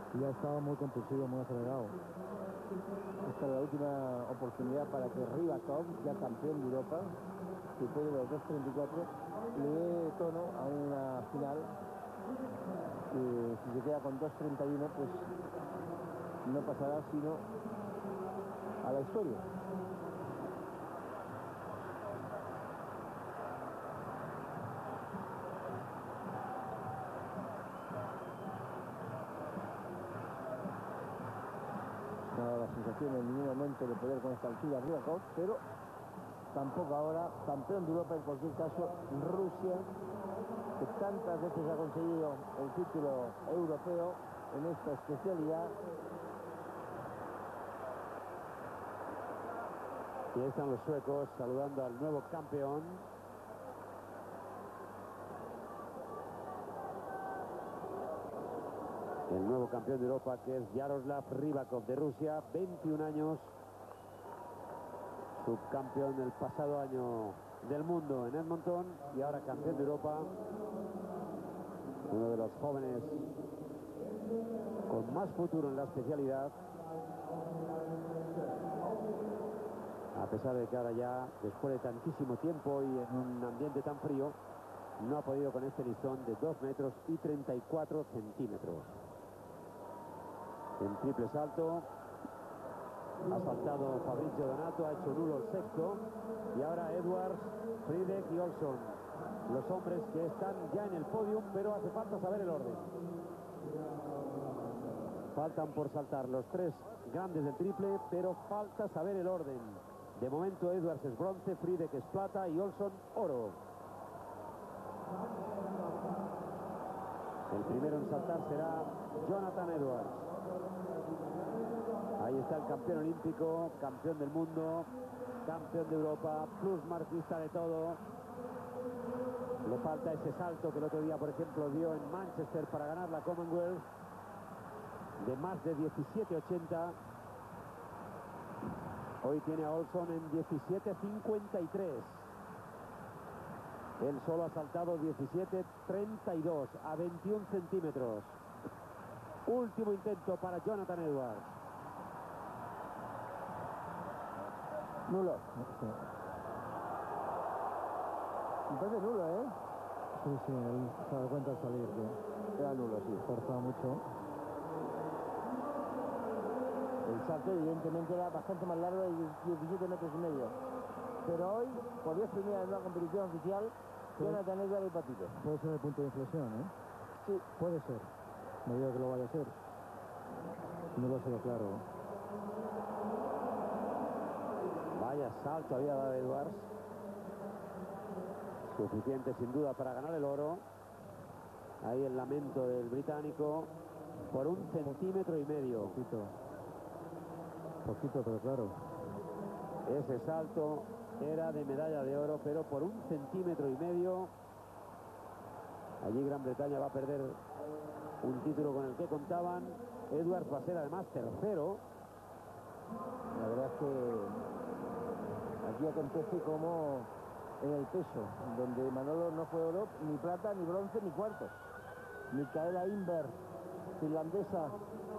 Y ya estaba muy compulsivo, muy acelerado. Esta es la última oportunidad para que Rybakov, ya campeón de Europa, después de los 2.34, le dé tono a una final que si se queda con 2.31, pues no pasará sino a la historia. No ha dado la sensación en ningún momento de poder con esta altura Rybakov, pero tampoco ahora, campeón de Europa en cualquier caso, Rusia, que tantas veces ha conseguido el título europeo en esta especialidad. Y ahí están los suecos saludando al nuevo campeón. El nuevo campeón de Europa, que es Yaroslav Rybakov de Rusia, 21 años, subcampeón el pasado año del mundo en Edmonton y ahora campeón de Europa. Uno de los jóvenes con más futuro en la especialidad. A pesar de que ahora ya, después de tantísimo tiempo y en un ambiente tan frío, no ha podido con este listón de 2 metros y 34 centímetros. En triple salto ha saltado Fabrizio Donato, ha hecho nulo el sexto, y ahora Edwards, Friedek y Olsson, los hombres que están ya en el podium, pero hace falta saber el orden. Faltan por saltar los tres grandes del triple, pero falta saber el orden. De momento Edwards es bronce, Friedek es plata y Olsson oro. El primero en saltar será Jonathan Edwards. Ahí está el campeón olímpico, campeón del mundo, campeón de Europa, plus marquista de todo. Le falta ese salto que el otro día, por ejemplo, dio en Manchester para ganar la Commonwealth de más de 17.80. Hoy tiene a Olsson en 17.53. Él solo ha saltado 17.32 a 21 centímetros. Último intento para Jonathan Edwards. Nulo. Entonces nulo, ¿eh? Sí, él se da cuenta al salir que Era nulo, sí. forzaba mucho. El salto evidentemente era bastante más largo de 17 metros y medio. Pero hoy, por 10 primeras en una competición oficial, Jonathan Edwards y patito. Puede ser el punto de inflexión, ¿eh? Sí. Puede ser. No digo que lo vaya a ser. No lo sé claro. Vaya salto había dado Edwards. Suficiente sin duda para ganar el oro. Ahí el lamento del británico por 1,5 centímetros. Poquito, pero claro. Ese salto era de medalla de oro, pero por 1,5 centímetros. Allí Gran Bretaña va a perder un título con el que contaban. Edwards va a ser además tercero. La verdad es que aquí acontece como en el peso, donde Manolo no fue oro, ni plata, ni bronce, ni cuarto. Micaela Inver, finlandesa.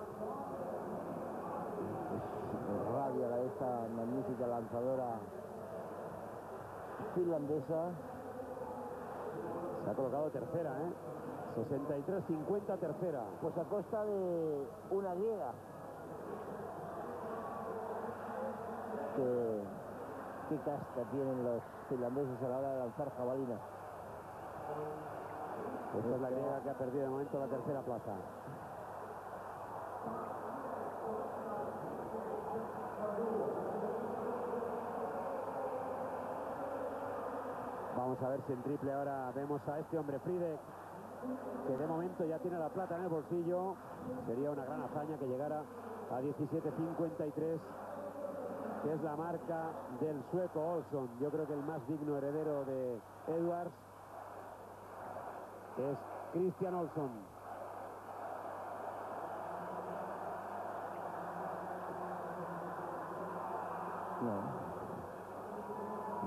Es rabia la esta magnífica lanzadora finlandesa. Se ha colocado tercera, 63-50 tercera. Pues a costa de una griega. Qué casta tienen los finlandeses a la hora de lanzar jabalina. Esta es la griega que ha perdido de momento la tercera plaza. Vamos a ver si en triple ahora vemos a este hombre Friedek, que de momento ya tiene la plata en el bolsillo. Sería una gran hazaña que llegara a 17.53, que es la marca del sueco Olsson. Yo creo que el más digno heredero de Edwards es Christian Olsson.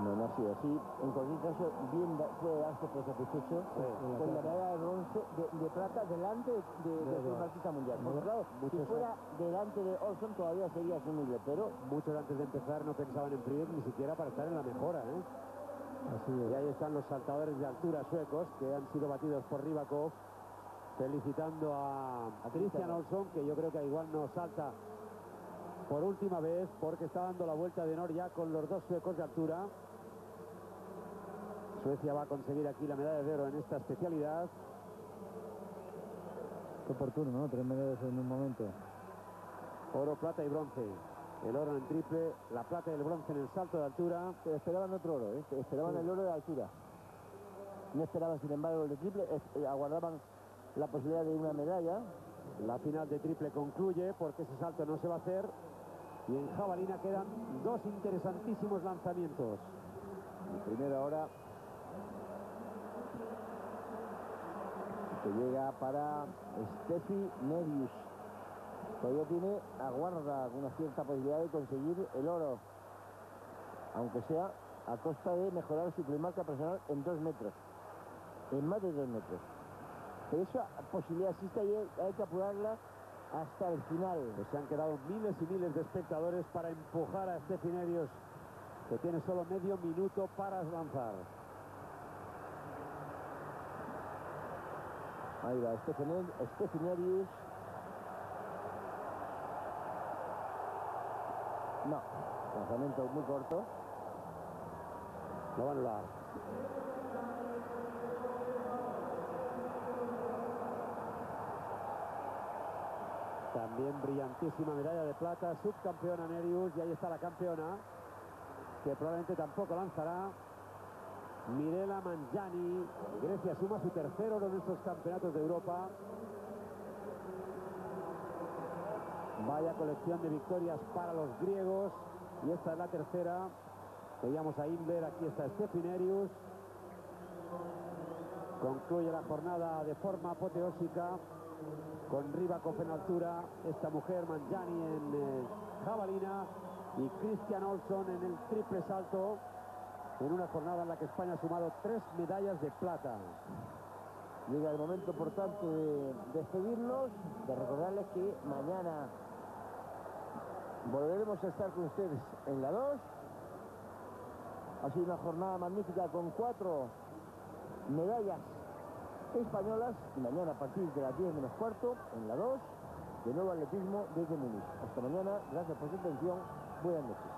No, no ha sido así. En cualquier caso, bien puede darse por satisfecho con la medalla de bronce, de plata delante del primer artista mundial. Porque claro, si fuera delante de Olson todavía sería asumible, pero... Muchos antes de empezar no pensaban en Friedrich ni siquiera para estar en la mejora, ¿eh? Así es. Y ahí están los saltadores de altura suecos que han sido batidos por Rybakov, felicitando a Christian Olsson, que yo creo que igual no salta por última vez porque está dando la vuelta de honor ya con los dos suecos de altura. Suecia va a conseguir aquí la medalla de oro en esta especialidad. Qué oportuno, ¿no? 3 medallas en un momento. Oro, plata y bronce. El oro en triple, la plata y el bronce en el salto de altura. Esperaban otro oro, ¿eh? Esperaban el oro de altura. No esperaban, sin embargo, el de triple. Aguardaban la posibilidad de una medalla. La final de triple concluye porque ese salto no se va a hacer. Y en jabalina quedan dos interesantísimos lanzamientos. El primero ahora que llega para Steffi Nerius. Todavía aguarda una cierta posibilidad de conseguir el oro, aunque sea a costa de mejorar su marca personal en 2 metros, en más de 2 metros. Pero esa posibilidad existe y hay que apurarla hasta el final. Pues se han quedado miles y miles de espectadores para empujar a Steffi Nerius, que tiene solo medio minuto para lanzar. Ahí va Steffi Nerius. No, lanzamiento muy corto. Lo va a anular. También brillantísima medalla de plata, subcampeona Nerius, y ahí está la campeona, que probablemente tampoco lanzará. Mirela Mangiani. Grecia suma su tercer oro en estos campeonatos de Europa. Vaya colección de victorias para los griegos, y esta es la tercera. Veíamos a Inver, aquí está Steffi Nerius. Concluye la jornada de forma apoteósica con Rybakov en altura, esta mujer Mangiani en jabalina y Christian Olsson en el triple salto, en una jornada en la que España ha sumado 3 medallas de plata. Llega el momento, por tanto, de despedirnos, de recordarles que mañana volveremos a estar con ustedes en la 2. Ha sido una jornada magnífica con 4 medallas españolas, y mañana a partir de las 10 menos cuarto en la 2, de nuevo atletismo desde Múnich. Hasta mañana, gracias por su atención, buenas noches.